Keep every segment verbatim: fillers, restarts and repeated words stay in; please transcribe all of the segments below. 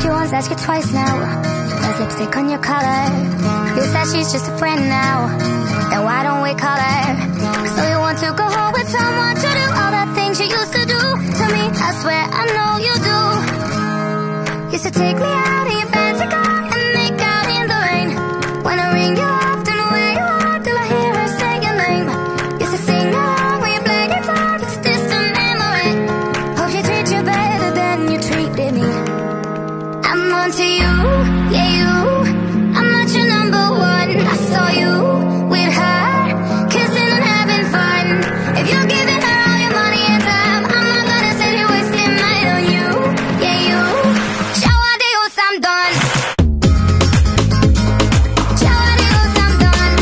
Ask you once, ask you twice now. There's lipstick on your collar. You said she's just a friend now. Then why don't we call her? So you want to go home with someone to do all the things you used to do to me? I swear I know you do. Used to take me out in your fancy car and make out in the rain. When I ring you up, don't know where you are till I hear her say your name. Used to sing along when you play guitar, it's a distant memory. Hope she treats you better than you treated me. I'm onto you, yeah you. I'm not your number one. I saw you with her, kissing and having fun. If you're giving her all your money and time, I'm not gonna sit here wasting mine on you, yeah you. Ciao adios, I'm done. Ciao adios, I'm done.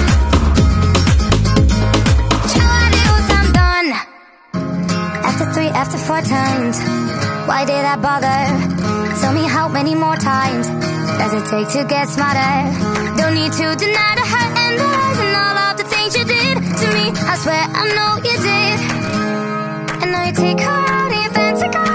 Ciao adios, I'm done. After three, after four times, why did I bother? Tell me how many more times does it take to get smarter? Don't need to deny the hurt and the lies and all of the things you did to me. I swear I know you did. And now you take her out in your fancy car